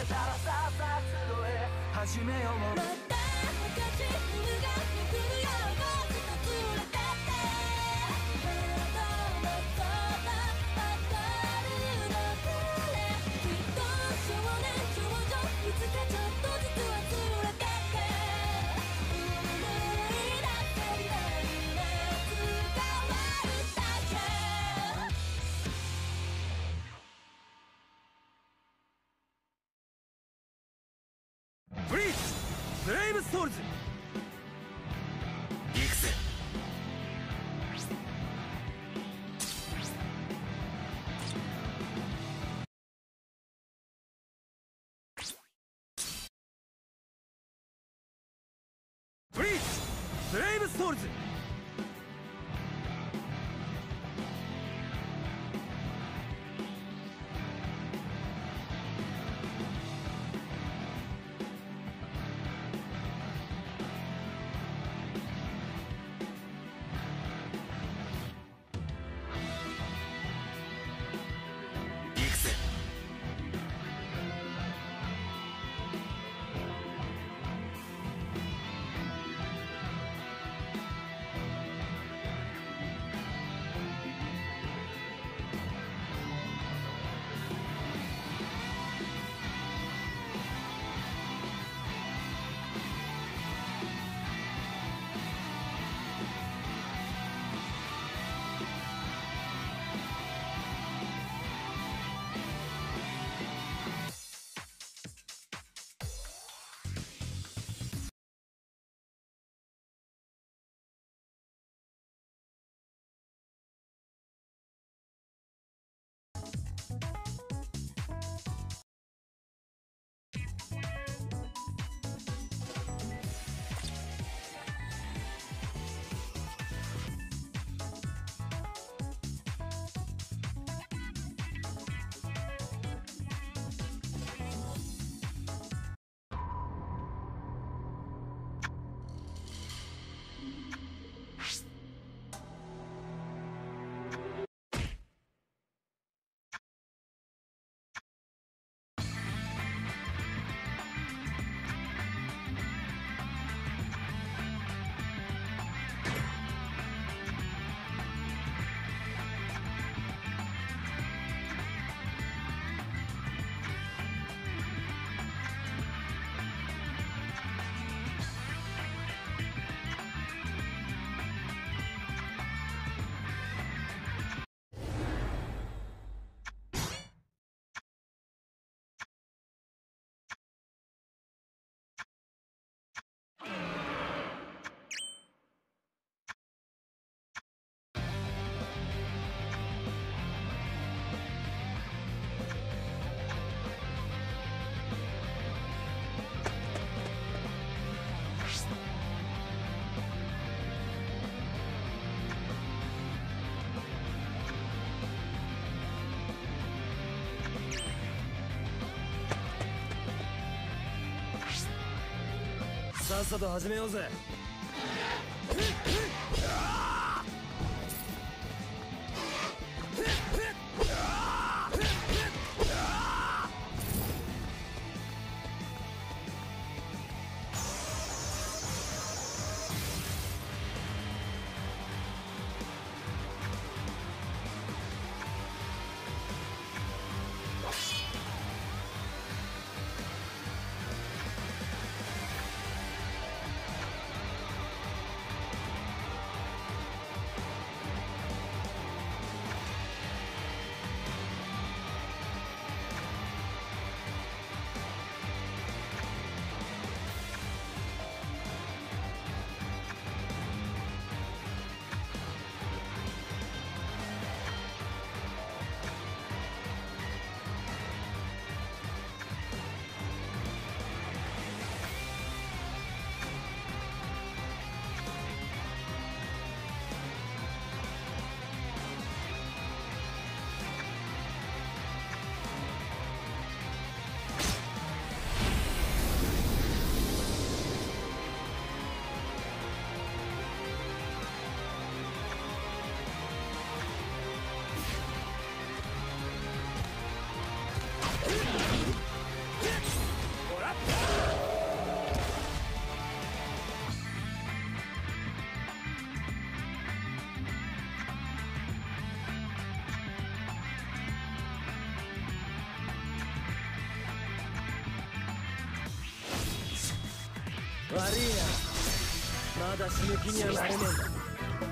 けたらさあさあ集え始めよう。また昔犬が巡るよもう一つ売れてって窓のそば当たるの誰きっと少年少女いつかちょっとずつ忘れてって思い出せない夏が終わるだけ。 ブリーチブレイブストールズ行くぜ。ブリーチブレイブストールズ行くぜ。さっさと始めようぜ。 悪いな、まだ死ぬ気にはなれねえんだ。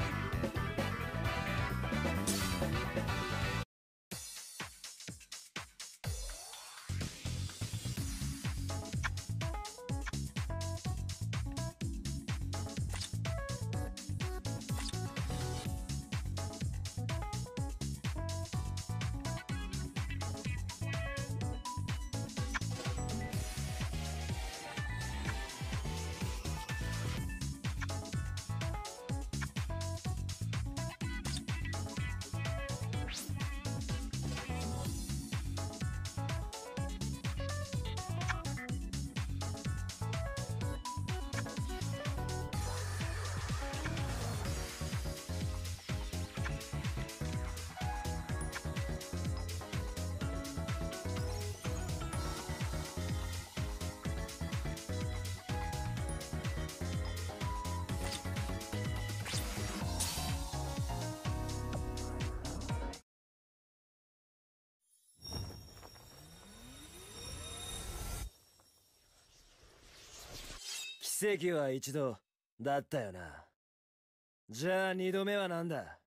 奇跡は一度だったよな。じゃあ二度目は何だ。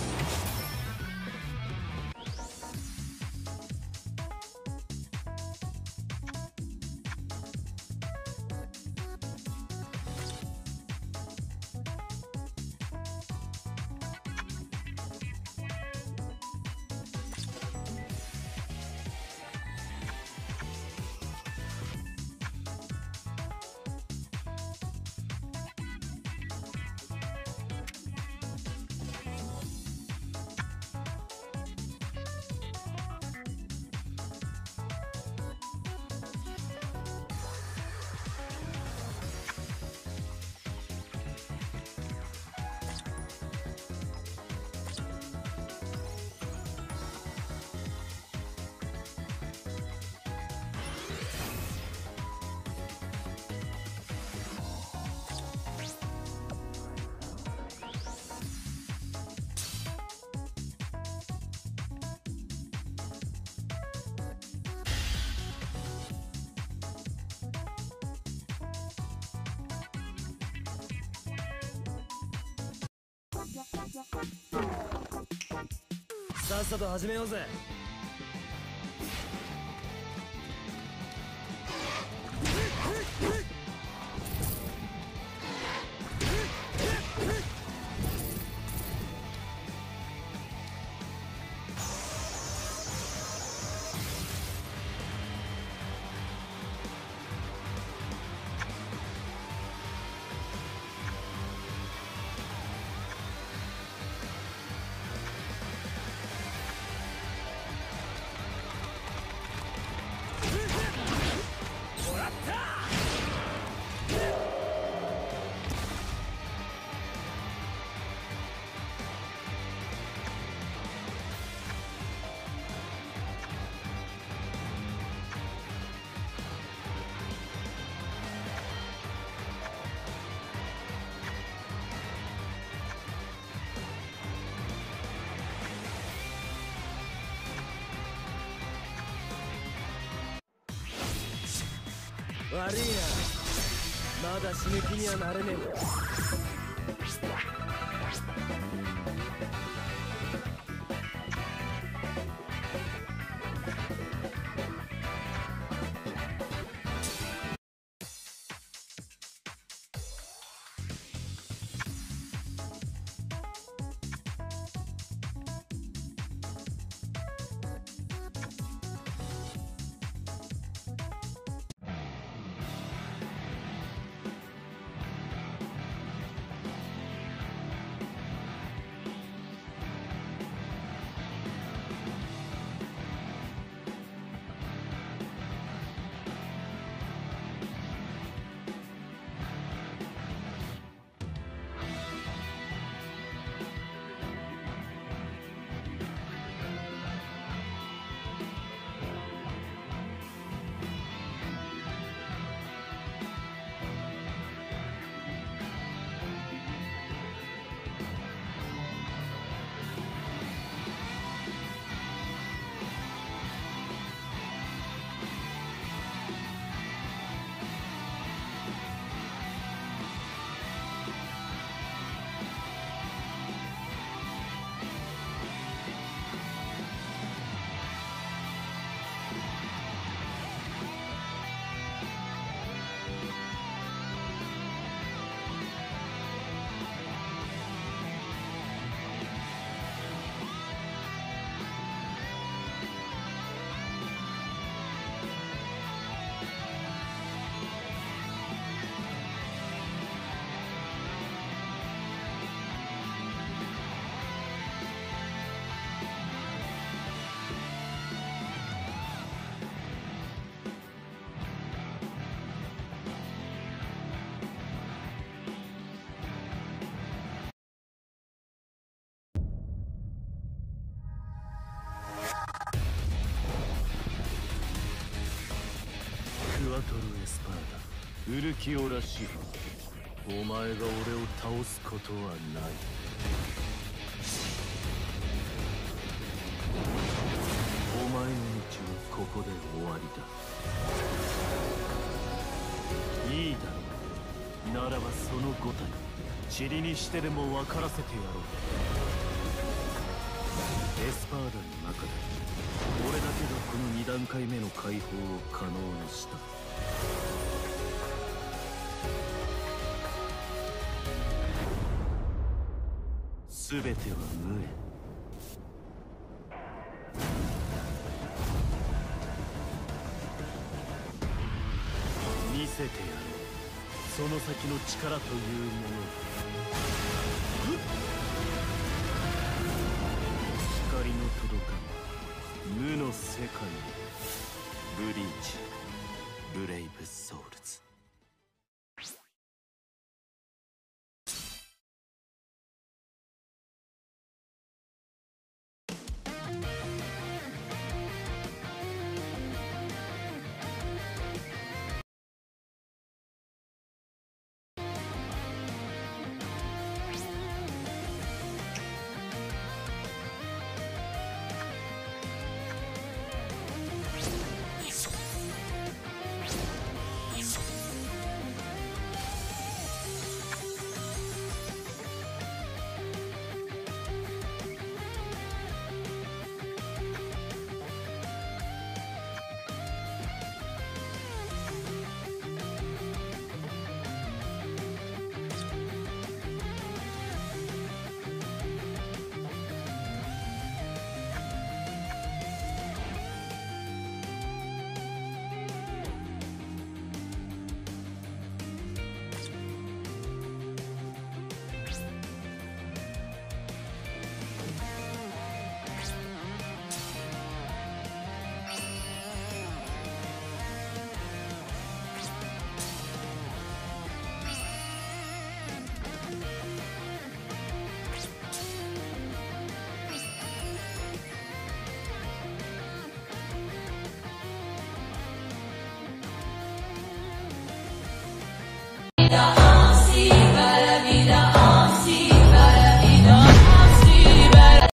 さっさと始めようぜ。悪いな、まだ死ぬ気にはなれねえんだ。 トル・エスパーダ、ウルキオラ・シファー、お前が俺を倒すことはない。お前の道はここで終わりだ。いいだろう。ならばその5体塵にしてでも分からせてやろう。エスパーダの中で俺だけがこの2段階目の解放を可能にした。全ては無縁。見せてやろう、その先の力というもの。光の届かぬ無の世界へ、ブリーチ。